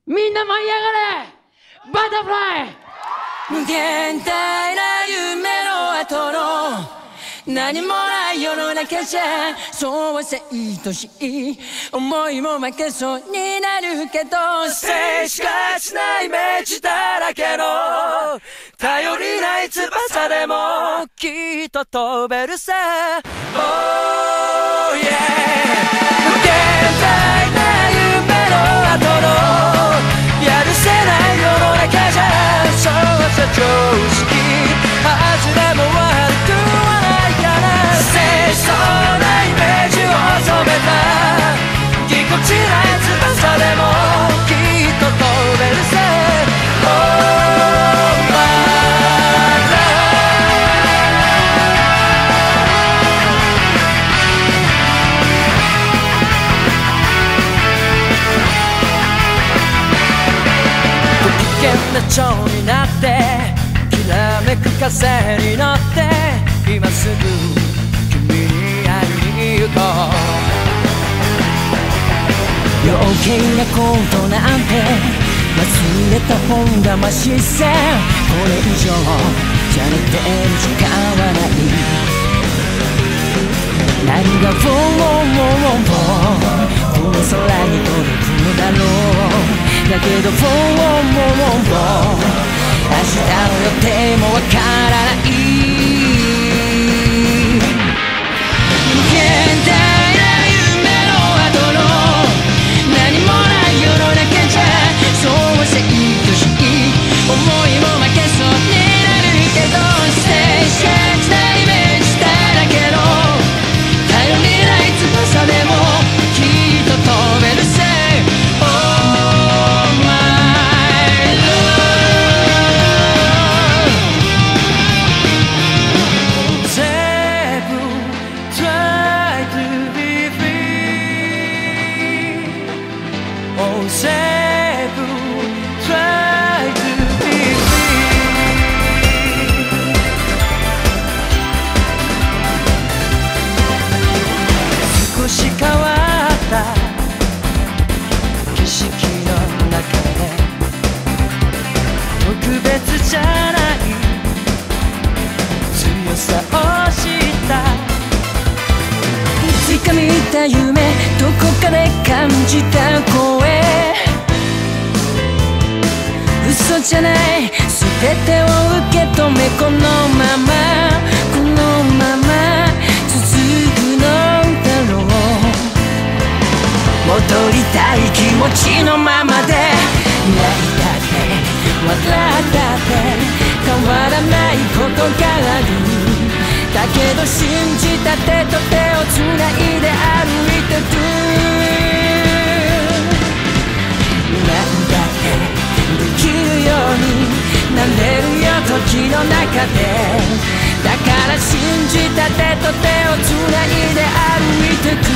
みんな舞い上がれバタフライ。 無限大な夢の後の何もない世の中じゃそうはせいとしい思いも負けそうになるけど静しかしないイメージだらけの頼りない翼でもきっと飛べるさ Oh yeah 無限大な夢の後のやるせない世の中じゃそうさ常識外れも悪くはないから清楚なイメージを染めたぎこちない翼でもきっと飛べるぜ Oh my love ご機嫌な蝶になってきらめく風に乗って今すぐ君に会いに行こう余計なことなんて忘れた本魂さこれ以上じゃれてる時間はない何がボンボンボンボンこの空に届くのだろうだけどボンボンボンボン明日の予定もわからない無限大な夢の後の何もない世の中じゃそうはせいとしい思いも負けそうになるけどステージなイメージだらけの頼りない翼でもきっと飛べるぜ少し変わった景色の中で特別じゃない強さを知ったいつか見た夢どこかで感じた声嘘じゃない全てを受け止めこのまま続くのだろう戻りたい気持ちのままで泣いたって笑ったって変わらないことがあるだけど信じた手と手をつないで歩いてくなんだってできるようになれるよ時の中でだから信じた手と手をつないで歩いてく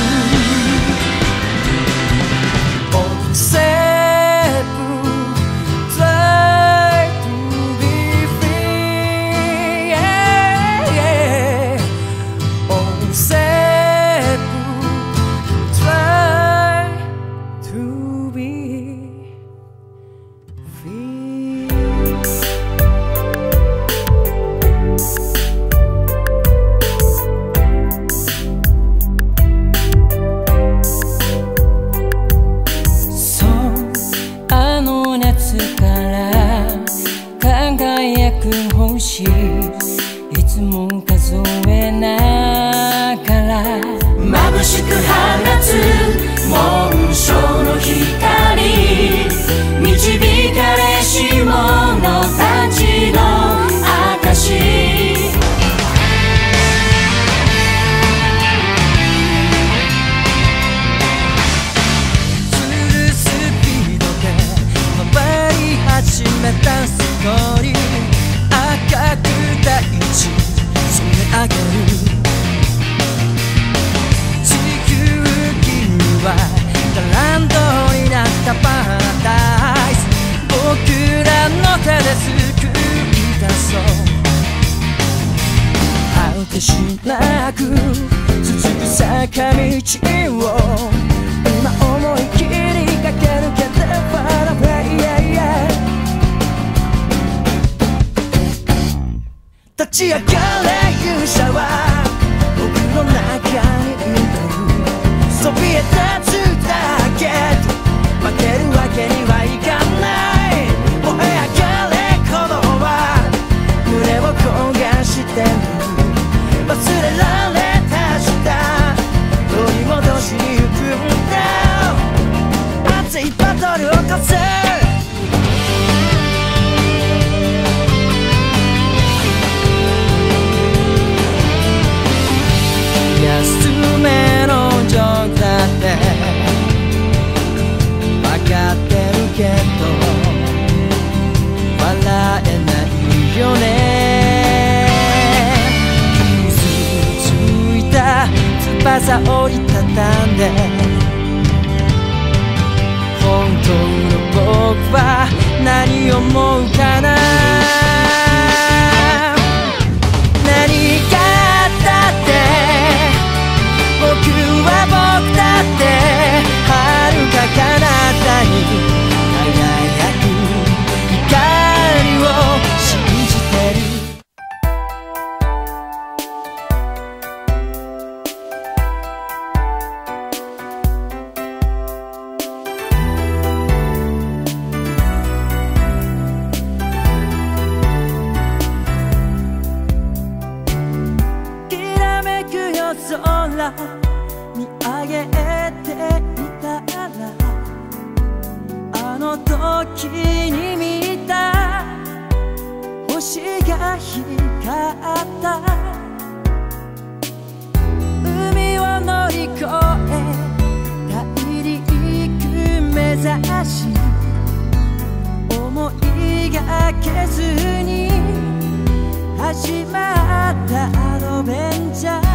星いつも数えながら眩しく放つ紋章の光導かれし者たちの証フルスピードで回り始めたストーリー赤く大地染め上げる地球儀にはガランドになったパラダイス僕らの手で救い出そう果てしなく続く坂道を今思い切り駆け抜けてパラフェイち上がれ勇者は僕の中にいるそびえ立つだけ負けるわけにはいかない燃え上がれ鼓動は胸を焦がしてる忘れられた時代取り戻しに行くんだ熱いバトルを起こせ安めのジョークだって分かってるけど笑えないよね傷ついた翼折りたたんで本当の僕は何を思うかな何があったって僕は僕だって遥か彼方に輝く光を信じてるきらめく夜空見上げていたらあの時に見た星が光った海を乗り越え大陸目指し思いがけずに始まったアドベンチャー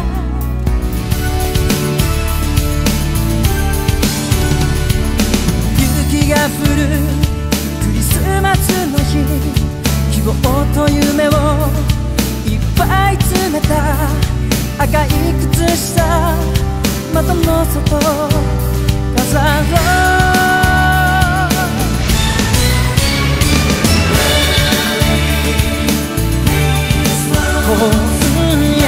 雪が降るクリスマスの日希望と夢をいっぱい詰めた赤い靴下窓の外飾ろう今夜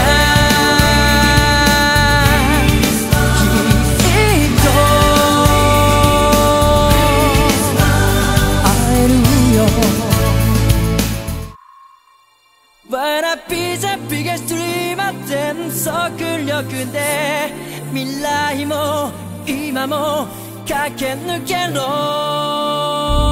きっと会えるよ Wanna be the biggest dreamer 全速力で未来も今も駆け抜けろ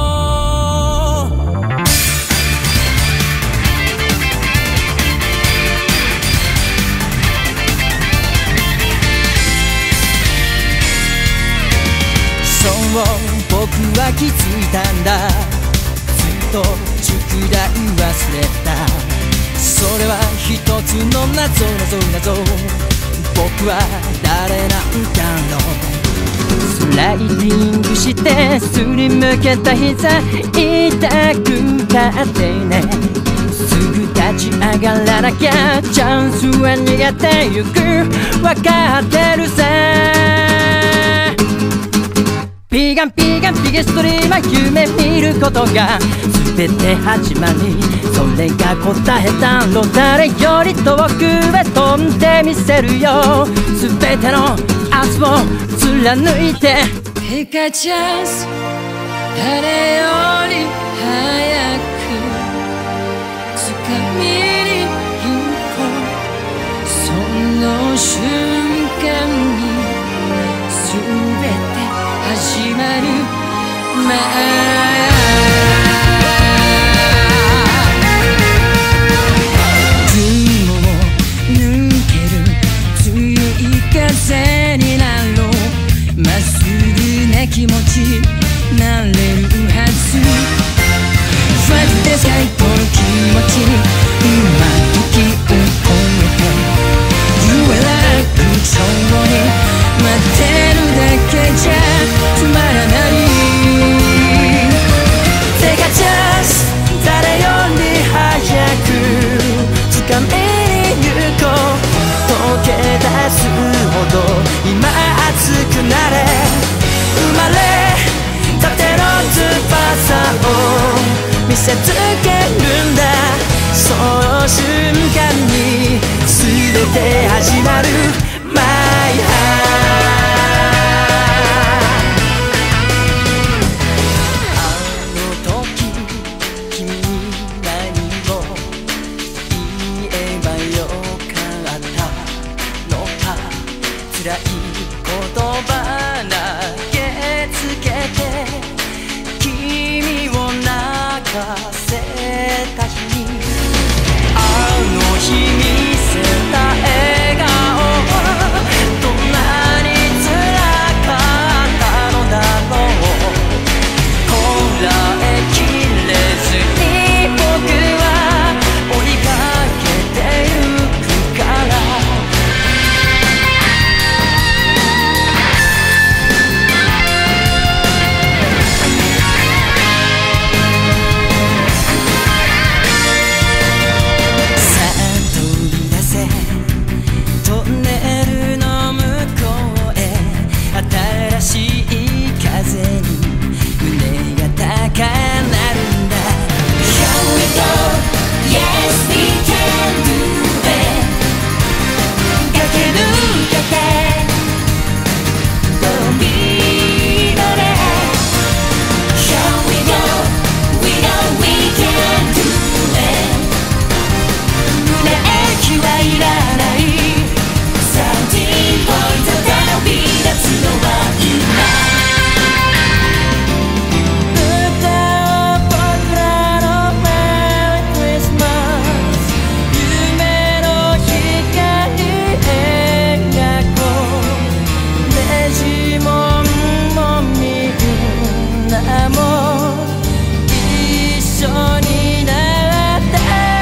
そう僕は気づいたんだずっと宿題忘れたそれは一つの謎僕は誰なんだろうスライディングしてすりむけた膝痛くたってねすぐ立ち上がらなきゃチャンスは逃げてゆく分かってるさピガンピゲストリーマ夢見ることが全て始まりそれが答えたの誰より遠くへ飛んでみせるよ全ての明日を貫いて Take a chance 誰より早く掴みに行こうその瞬間に全て始まる雲を抜ける強い風になろうまっすぐな気持ちなれるはず Fight the sky この気持ち今時を超えて夢楽勝に待ってるだけじゃつまらない始まるマイハー。あの時君に何を言えばよかったのか、辛い言葉投げつけて君を泣かせた日に、あの日見せた笑顔はどんなに辛かったのだろう。こらえきれずに僕は追いかけてゆくから。トンネルの向こうへ新しい風に胸が高鳴るんだ。 Here we go, yes we can do it。 駆け抜けて Don't be the last。 Here we go, we know we can do it。 ブレーキはいらない、13ポイントで飛び出すのは今。 歌おう僕らのメリークリスマス、夢の光描こう。デジモンもみんなも一緒になって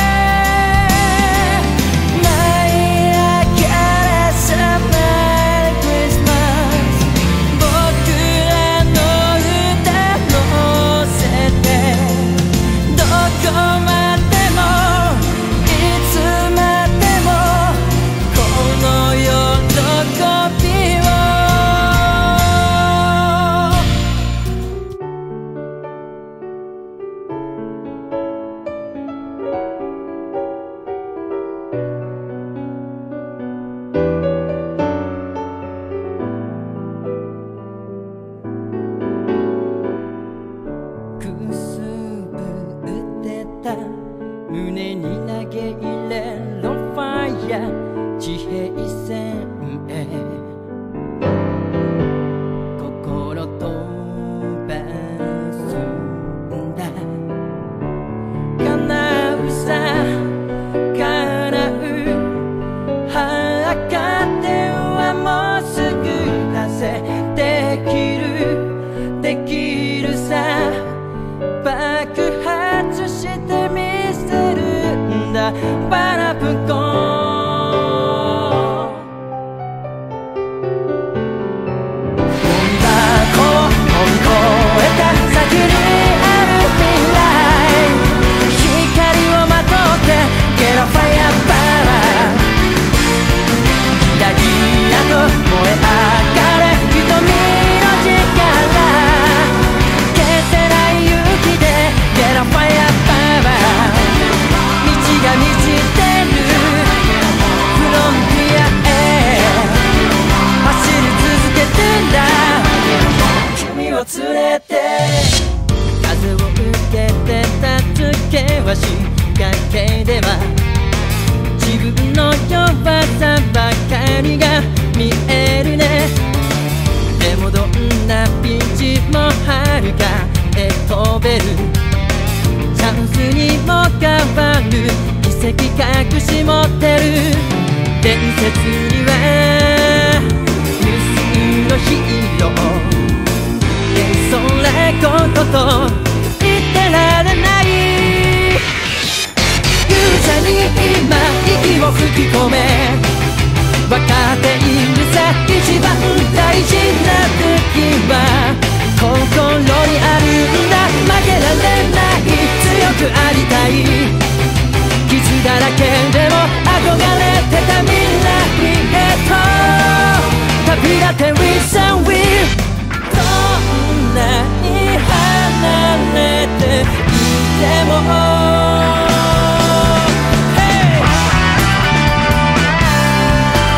舞い上がれさメリークリスマス。僕らの歌乗せてどこまでもいつまでもこの喜びを。くすぶってた胸に投げ入れろファイヤー地平線へ。心飛ばすんだ。叶うさ叶う、測ってはもうすぐ達成できるできるさ。爆発してみせるんだバラプコン。ゴミ箱を飛び越えた先にある未来、光をまとってゲロファイアパワー。キラキラと燃え上がれ瞳の力、消せない勇気でゲロファイアパワー。道が満ちてるフロンティアへ走り続けてんだ君を連れて。風を受けてた付けは仕掛けでは自分の弱さばかりが見えるね。でもどんなピンチもはるかへ飛べる、チャンスにも変わる奇跡隠し持ってる。伝説には無数のヒーロー、それことと言ってられない。勇者に今息を吹き込め、分かっているさ一番大事な時は心にあるんだ。負けられない、強くありたい、傷だらけでも憧れてた未来へと旅立て With and Will。 どんなに離れていても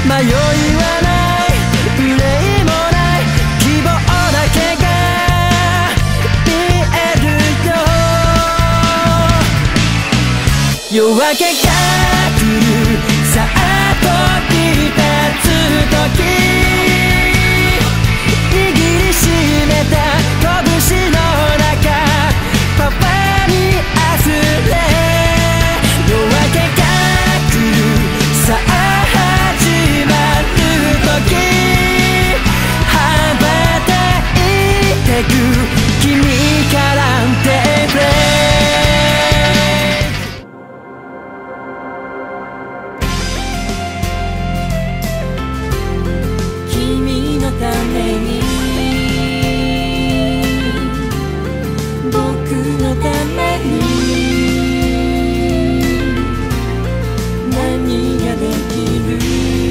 迷いはない憂いもない希望だけが見えるよ夜明けが来るさあ飛び立つ時握りしめた拳の中パワーに溢れ夜明けが来るさあ始まる時羽ばたいてく君からデイブレイ君のために僕のために何ができる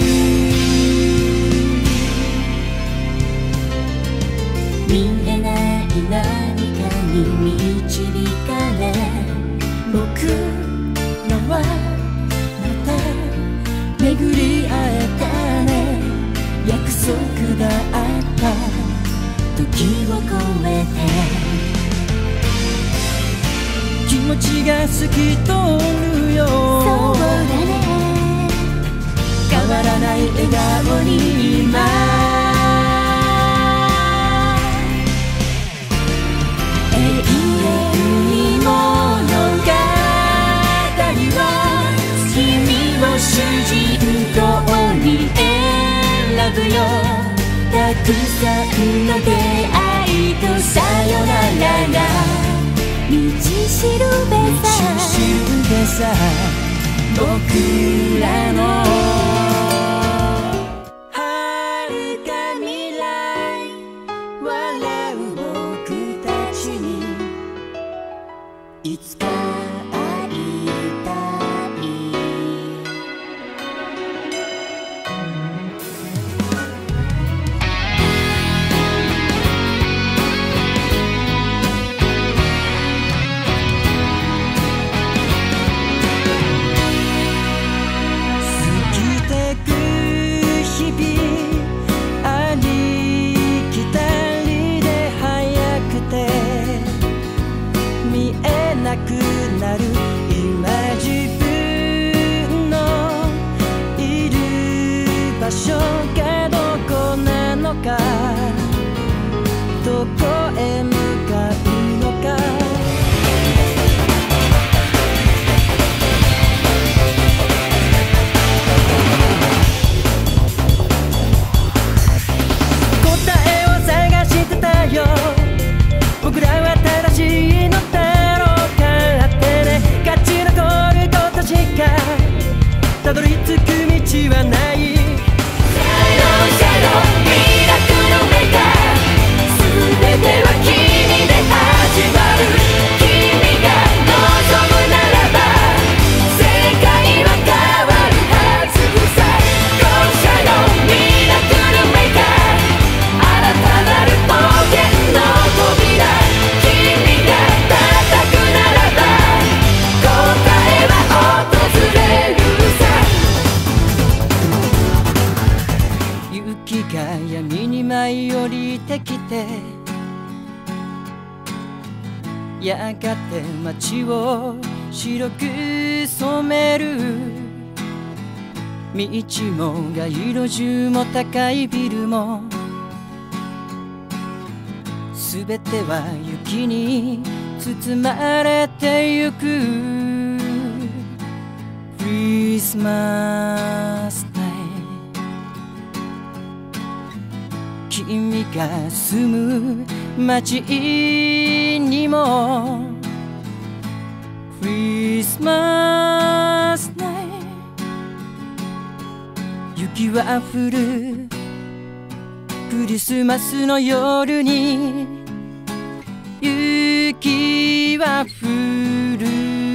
見えない何かに導かれ僕らはまた巡り会えたね約束があった時を超えて気持ちが透き通るよそうだね変わらない笑顔に今永遠に物語は君を主人公に選ぶよたくさんの出会いとさよならが道しるべさ僕らの遥か未来笑う僕たちにいつか会いたいなくなる今自分のいる場所がどこなのかどこへ向かうのか答えを探してたよ僕らは正しいのだたどり着く道はないシャドウミラクルメーカー全ては君で始まる君が望むならば世界は変わるはずさシャドウミラクルメーカー新たなる冒険の扉君が叩くならば答えは訪れる雪が闇に舞い降りてきてやがて街を白く染める道も街路樹も高いビルもすべては雪に包まれてゆくクリスマス君が住む街にもクリスマスナイト雪は降るクリスマスの夜に雪は降る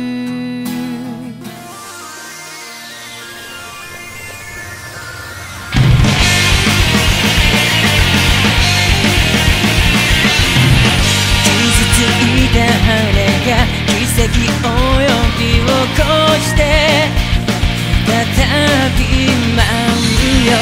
羽が奇跡及びを越して再び舞うよ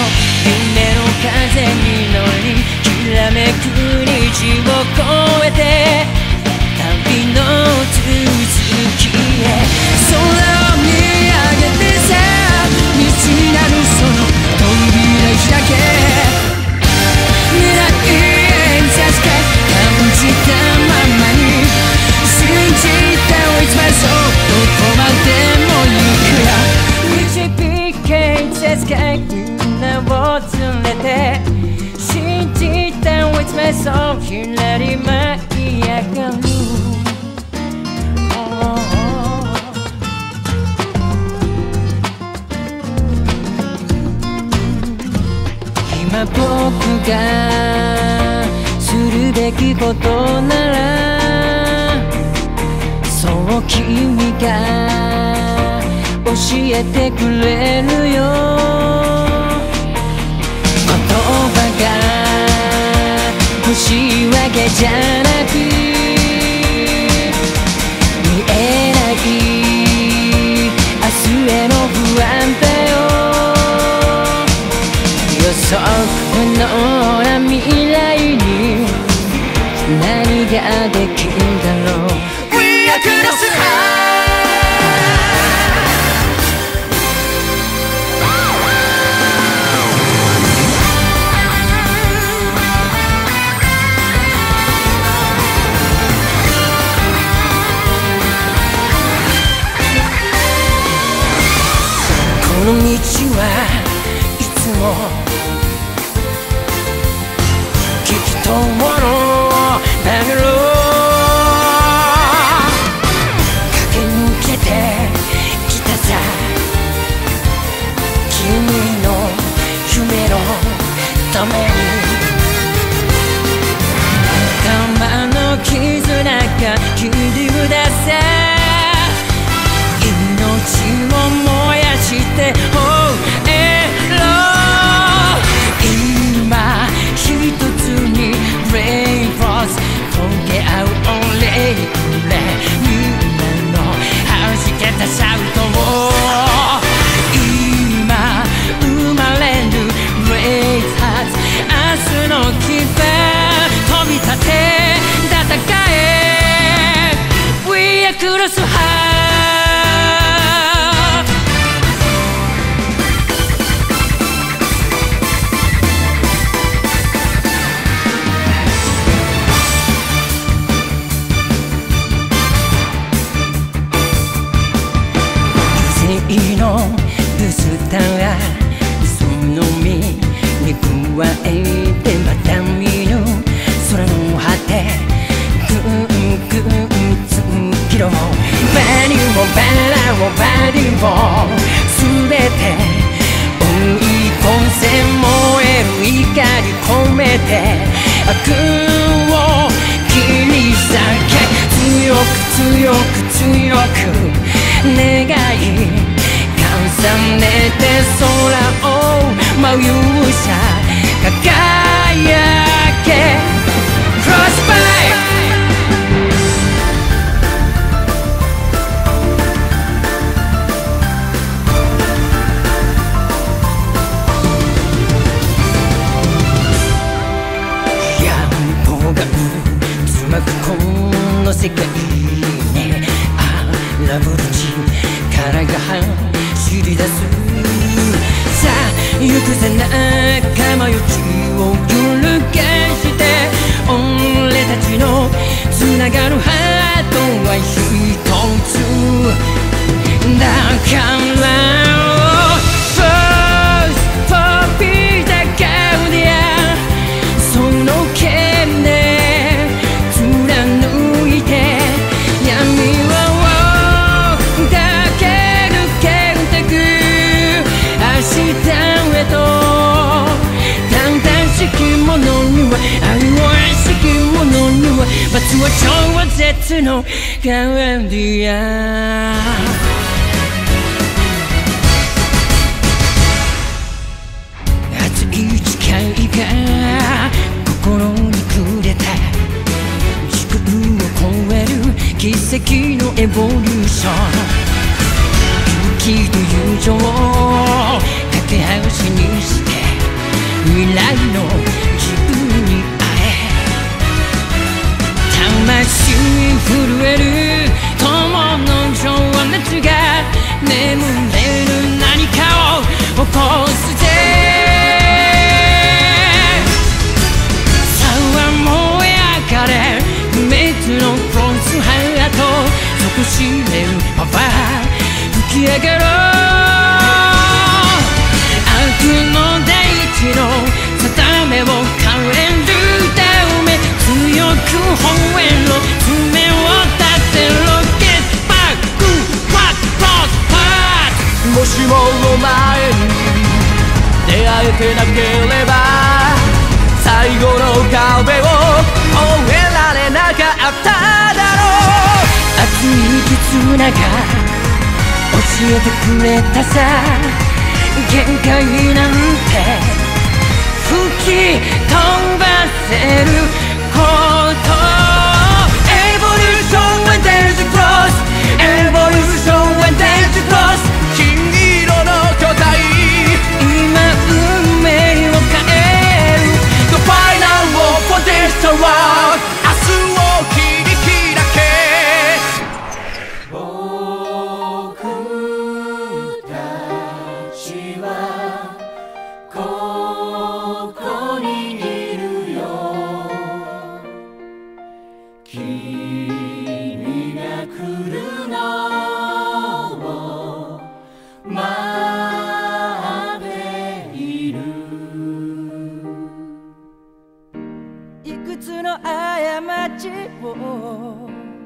そうひらり舞い上がる今僕がするべきことならそう君が教えてくれるよ言葉が欲しいわけじゃなく見えない明日への不安だよ予測不能な未来に何ができるだろう We are Cross High この道はいつもきっとものだけど駆け抜けてきたさ君の夢のために玉の絆が切り札さ命を燃やしてOh今一つに Rainbows 溶け合う俺にくれ夢の弾けたシャウトを今生まれる Raise Hearts 明日の希望飛び立て戦え We are Cross Highのブスターその身に加えてまた見ぬ空の果てぐんぐん突きろバニューもバラをバディも全て追い込んで燃える怒り込めて悪を切り裂け強く強く強く願い重ねて空を舞うさ輝け Crossfire 野望が渦巻くこの世界に荒ぶる力が走り出すさあ行くぜ仲間よ血を揺るがして俺たちのつながるハートは一つだからFirst for be the guardian その剣で貫いて闇を明日へと簡単しきものには愛をしきものには罰は超絶のガーディアン熱い誓いが心にくれた時空を超える奇跡のエボリューション勇気と友情を架け橋にして未来の自分に会え魂震える友の情熱が眠れる何かを起こすぜさあ燃え上がれ不滅のクロスハート底知れるパワー吹き上がろう悪の大地の定めを変えるためれてなければ最後の壁を越えられなかっただろう。 熱い絆が教えてくれたさ、限界なんて吹き飛ばせること。 Evolution when there's a cross Evolution when there's a cross 金色の巨体今運命を変える The final war for this world 明日を切り開け僕たちはここにいるよ君が来るのを待っているいくつの過ちを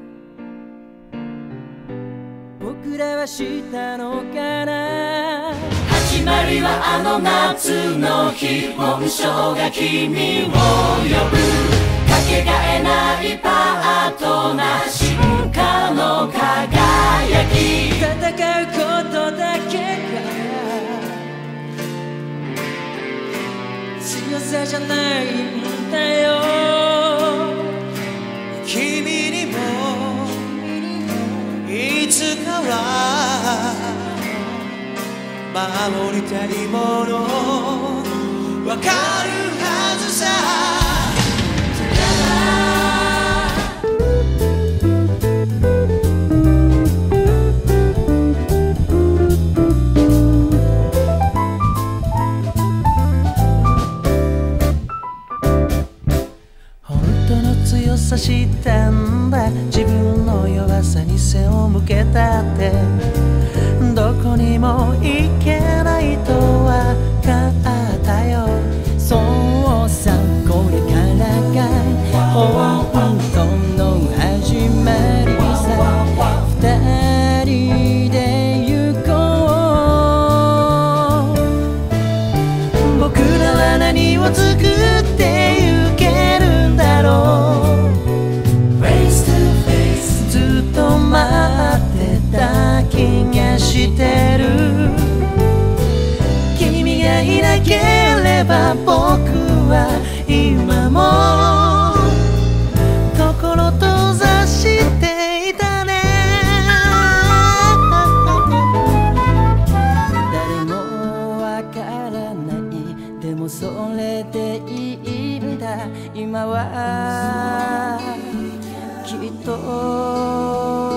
僕らはしたのかな。 始まりはあの夏の日紋章が君を呼ぶかけがえないパートナー進化の輝き戦うことだけが強さじゃないんだよ。君にもいつかは守りたいものわかるはずさ。本当の強さ知ったんだ。自分の弱さに背を向けたってどこにも行けないとわかったよ。そうさ、これからが本当の始まりさ。二人で行こう。僕らは何を作ってゆけるんだろう。 Face to face ずっと待ってた気がしてる。君がいなければ僕は今も心閉ざしていたね。誰もわからない、でもそれでいいんだ。今はきっと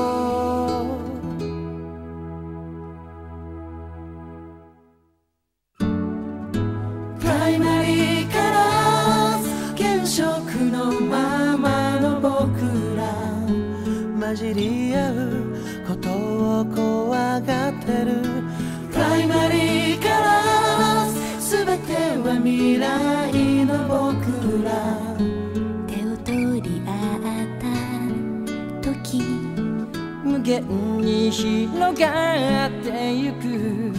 プライマリーから原色のままの僕ら混じり合うことを怖がってる。プライマリーから全ては未来の僕ら手を取り合った時無限に広がってゆく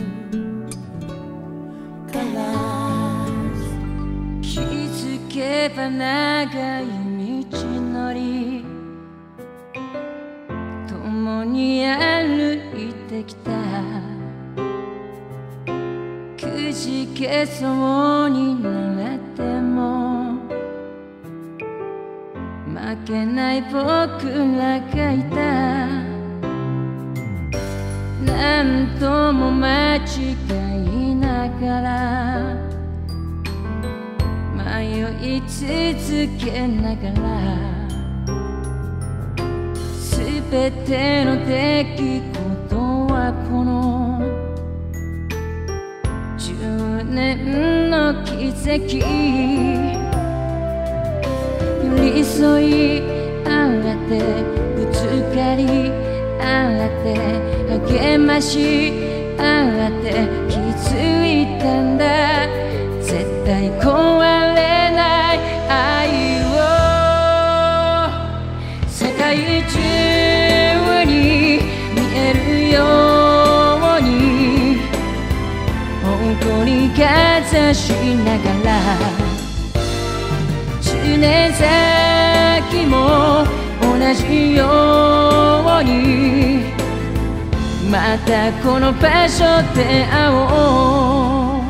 から気づけば長い道のり共に歩いてきた。くじけそうになっても負けない僕らがいた。何とも間違いながら迷い続けながら全ての出来事はこの10年の奇跡寄り添い合ってぶつかり合って励まし合って気づいたんだ。絶対壊れない愛を世界中に見えるように誇り飾しながら10年先も同じようにまたこの場所で会おう。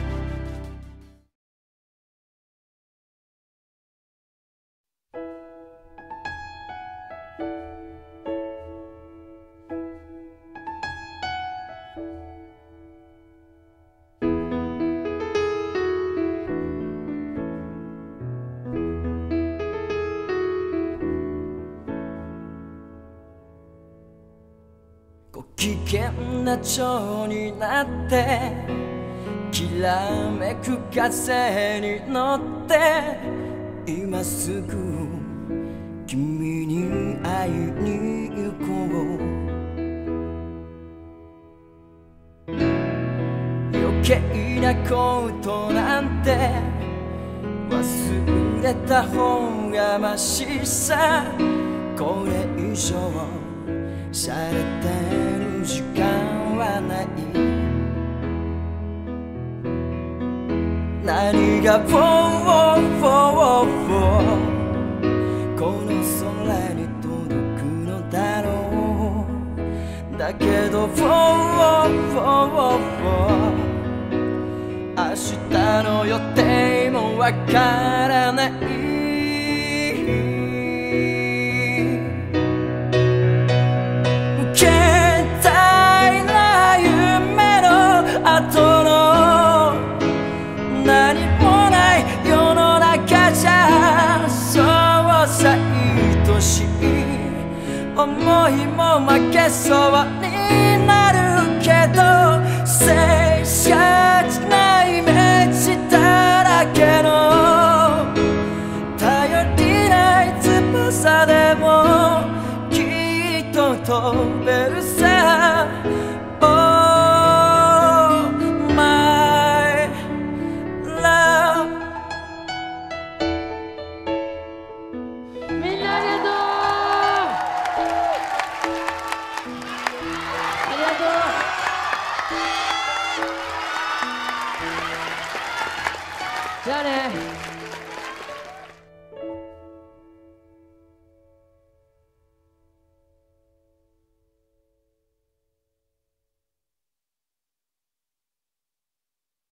ご機嫌な蝶になってきらめく風に乗って今すぐ君に会いに行こう。余計なことなんて忘れた方がましさ。これ以上洒落てる時間はない。何がこの空に届くのだろう。だけど明日の予定もわからない。後の何もない世の中じゃそうさ愛しい思いも負けそうになるけど静車じないイメージだらけの頼りない翼でもきっと飛べるさ。 じゃあね。